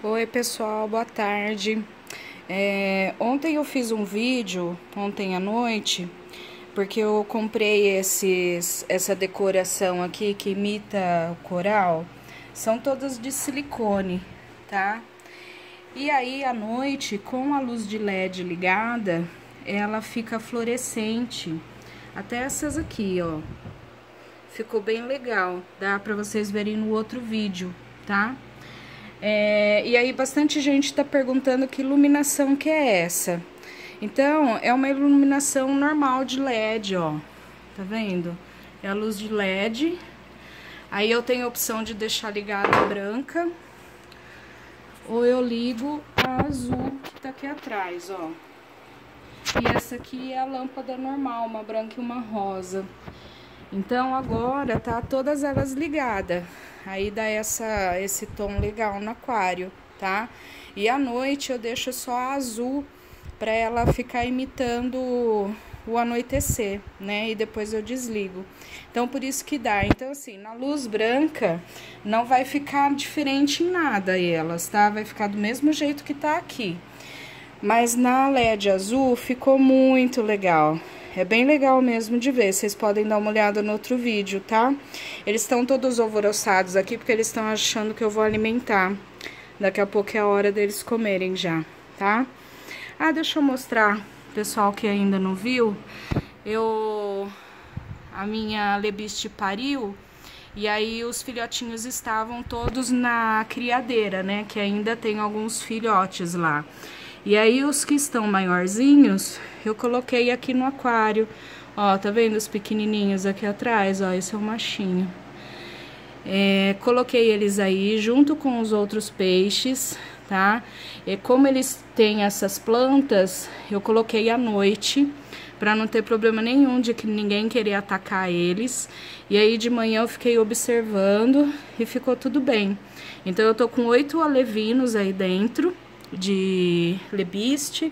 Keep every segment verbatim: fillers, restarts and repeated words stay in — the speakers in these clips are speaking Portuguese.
Oi pessoal, boa tarde. É, ontem eu fiz um vídeo, ontem à noite, porque eu comprei esses, essa decoração aqui que imita o coral. São todas de silicone, tá? E aí à noite, com a luz de L E D ligada, ela fica fluorescente. Até essas aqui, ó. Ficou bem legal, dá pra vocês verem no outro vídeo, tá? É, e aí bastante gente tá perguntando que iluminação que é essa. Então, é uma iluminação normal de L E D, ó. Tá vendo? É a luz de L E D. Aí eu tenho a opção de deixar ligada a branca. Ou eu ligo a azul que tá aqui atrás, ó. E essa aqui é a lâmpada normal, uma branca e uma rosa. Então agora tá todas elas ligadas. Aí dá essa, esse tom legal no aquário, tá? E à noite eu deixo só a azul pra ela ficar imitando o anoitecer, né? E depois eu desligo. Então por isso que dá. Então assim, na luz branca não vai ficar diferente em nada elas, tá? Vai ficar do mesmo jeito que tá aqui. Mas na L E D azul ficou muito legal. É bem legal mesmo de ver, vocês podem dar uma olhada no outro vídeo, tá? Eles estão todos alvoroçados aqui porque eles estão achando que eu vou alimentar. Daqui a pouco é a hora deles comerem já, tá? Ah, deixa eu mostrar, pessoal que ainda não viu. Eu... A minha lebiste pariu e aí os filhotinhos estavam todos na criadeira, né? Que ainda tem alguns filhotes lá. E aí os que estão maiorzinhos, eu coloquei aqui no aquário. Ó, tá vendo os pequenininhos aqui atrás? Ó, esse é o machinho. É, coloquei eles aí junto com os outros peixes, tá? E como eles têm essas plantas, eu coloquei à noite, pra não ter problema nenhum de que ninguém querer atacar eles. E aí de manhã eu fiquei observando e ficou tudo bem. Então eu tô com oito alevinos aí dentro de lebiste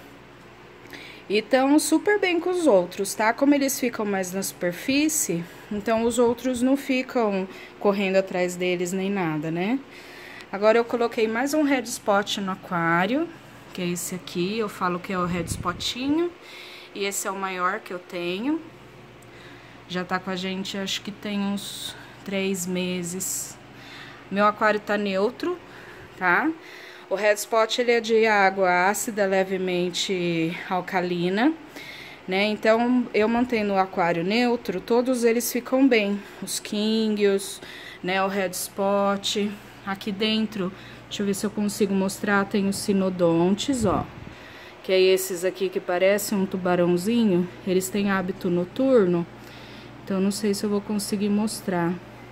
e estão super bem com os outros, tá? Como eles ficam mais na superfície, então os outros não ficam correndo atrás deles nem nada, né? Agora eu coloquei mais um red spot no aquário, que é esse aqui, eu falo que é o red spotinho, e esse é o maior que eu tenho. Já tá com a gente, acho que tem uns três meses. Meu aquário tá neutro, tá? O red spot ele é de água ácida, levemente alcalina, né? Então, eu mantendo o aquário neutro, todos eles ficam bem. Os kingios, né? O red spot. Aqui dentro, deixa eu ver se eu consigo mostrar, tem os sinodontes, ó. Que é esses aqui que parecem um tubarãozinho. Eles têm hábito noturno. Então, não sei se eu vou conseguir mostrar.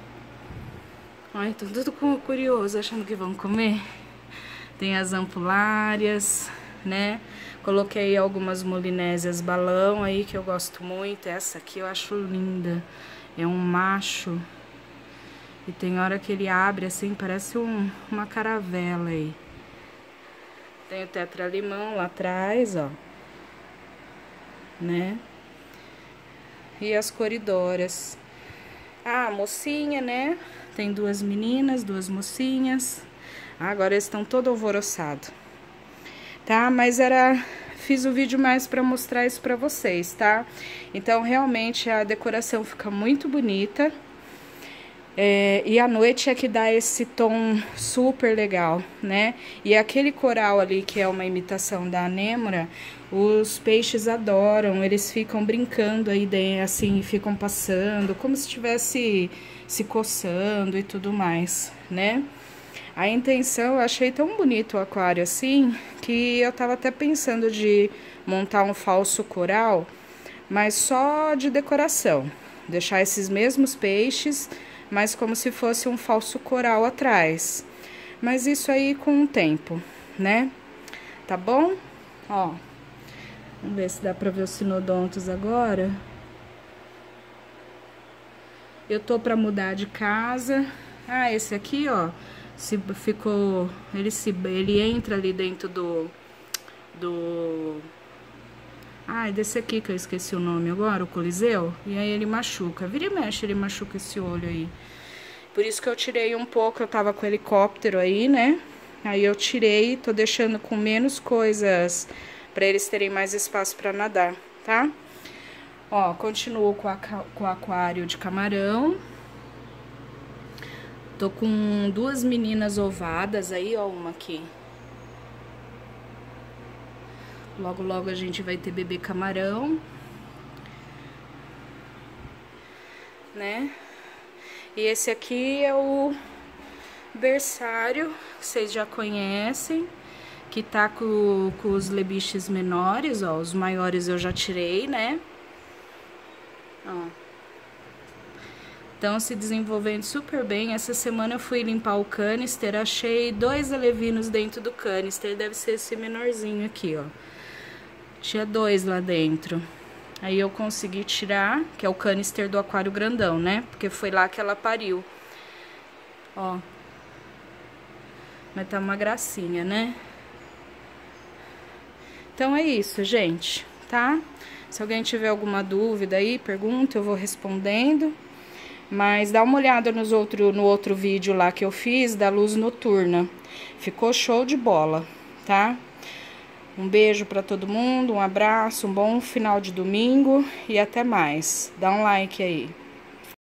Ai, tô tudo curioso, achando que vão comer. Tem as ampulárias, né? Coloquei algumas molinésias balão aí, que eu gosto muito. Essa aqui eu acho linda. É um macho. E tem hora que ele abre assim, parece um, uma caravela aí. Tem o tetralimão lá atrás, ó. Né? E as coridoras. Ah, a mocinha, né? Tem duas meninas, duas mocinhas. Agora eles estão todo alvoroçados, tá? Mas era... Fiz o vídeo mais pra mostrar isso pra vocês, tá? Então, realmente, a decoração fica muito bonita. É, e à noite é que dá esse tom super legal, né? E aquele coral ali, que é uma imitação da anêmora, os peixes adoram. Eles ficam brincando aí, assim, ficam passando, como se estivesse se coçando e tudo mais, né? A intenção, eu achei tão bonito o aquário assim, que eu tava até pensando de montar um falso coral, mas só de decoração. Deixar esses mesmos peixes, mas como se fosse um falso coral atrás. Mas isso aí com o tempo, né? Tá bom? Ó, vamos ver se dá pra ver os sinodontos agora. Eu tô pra mudar de casa. Ah, esse aqui, ó. Se ficou, ele se ele entra ali dentro do do ai, desse aqui que eu esqueci o nome agora, o coliseu, e aí ele machuca. Vira e mexe, ele machuca esse olho aí. Por isso que eu tirei um pouco, eu tava com o helicóptero aí, né? Aí eu tirei, tô deixando com menos coisas pra eles terem mais espaço pra nadar, tá? Ó, continuo com, a, com o aquário de camarão. Tô com duas meninas ovadas aí, ó, uma aqui. Logo, logo a gente vai ter bebê camarão, né? E esse aqui é o berçário, que vocês já conhecem, que tá com, com os lebiches menores, ó. Os maiores eu já tirei, né? Ó. Estão se desenvolvendo super bem. Essa semana eu fui limpar o canister, achei dois alevinos dentro do canister. Deve ser esse menorzinho aqui, ó. Tinha dois lá dentro. Aí eu consegui tirar, que é o canister do aquário grandão, né? Porque foi lá que ela pariu. Ó. Mas tá uma gracinha, né? Então é isso, gente, tá? Se alguém tiver alguma dúvida aí, pergunta, eu vou respondendo. Mas dá uma olhada nos outro, no outro vídeo lá que eu fiz da luz noturna. Ficou show de bola, tá? Um beijo pra todo mundo, um abraço, um bom final de domingo e até mais. Dá um like aí.